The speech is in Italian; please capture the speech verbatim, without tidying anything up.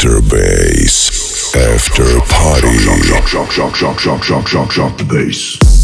After bass, after party. Shock, shock, shock, shock, shock, shock, shock, shock, shock the bass.